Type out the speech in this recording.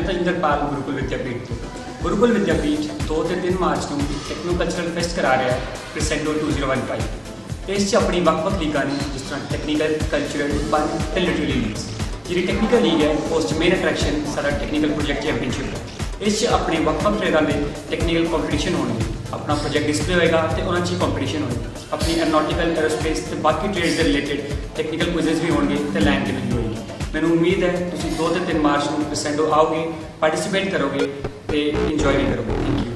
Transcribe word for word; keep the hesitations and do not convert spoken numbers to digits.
ਤਾਂ ਇੰਦਰਪਾਲ ਗੁਰੂਕੁਲ ਵਿਦਿਆਪੀਠ ਤੋਂ। ਗੁਰੂਕੁਲ ਵਿਦਿਆਪੀਠ ਦੋ ਤੇ ਤਿੰਨ ਮਾਰਚ ਨੂੰ ਇੱਕ ਟੈਕਨੋ ਕਲਚਰਲ ਫੈਸਟ ਕਰਾ ਰਿਹਾ ਹੈ Crescendo two zero one five. ਇਸ 'ਚ ਆਪਣੀ ਵੱਖ-ਵੱਖ ਲੀਗਾਂ ਨੇ, ਜਿਸ ਤਰ੍ਹਾਂ ਟੈਕਨੀਕਲ, ਕਲਚਰਲ, ਫਨ ਤੇ ਲਿਟਰੇਰੀ ਲੀਗਸ। ਜਿਹੜੀ ਟੈਕਨੀਕਲ ਲੀਗ ਹੈ ਉਸ 'ਚ ਮੇਨ ਅਟਰੈਕਸ਼ਨ ਸਾਡਾ ਟੈਕਨੀਕਲ ਪ੍ਰੋਜੈਕਟ ਚੈਂਪੀਅਨਸ਼ਿਪ ਹੈ। ਇਸ 'ਚ ਆਪਣੇ ਵੱਖ-ਵੱਖ ਤਰ੍ਹਾਂ ਦੇ ਟੈਕਨੀਕਲ ਕੰਪੀਟੀਸ਼ਨ ਹੋਣਗੇ। ਆਪਣਾ ਪ੍ਰੋਜੈਕਟ ਡਿਸਪਲੇ ਹੋਏਗਾ ਤੇ ਉਹਨਾਂ 'ਚ ਹੀ ਕੰਪੀਟੀਸ਼ਨ ਹੋਏਗਾ। ਆਪਣੀ ਐਰੋਨੌਟਿਕਲ, ਐਰੋਸਪੇਸ ਤੇ ਬਾਕੀ ਟ੍ਰੇਡਸ ਦੇ ਰਿਲੇਟਡ ਟੈਕਨੀਕਲ ਕੁਇਜ਼ਸ ਵੀ ਹੋਣਗੇ ਤੇ ਲੈਂਡ ਲਿਮਿਟ ਵੀ ਹੋਏਗੀ। ਮੈਨੂੰ ਉਮੀਦ ਹੈ ਤੁਸੀਂ ਦੋ ਤੇ ਤਿੰਨ ਮਾਰਚ ਨੂੰ ਕ੍ਰਿਸੈਂਡੋ ਆਓਗੇ, ਪਾਰਟਿਸਿਪੇਟ ਕਰੋਗੇ ਤੇ ਇੰਜੋਏ ਵੀ ਕਰੋਗੇ। Thank you.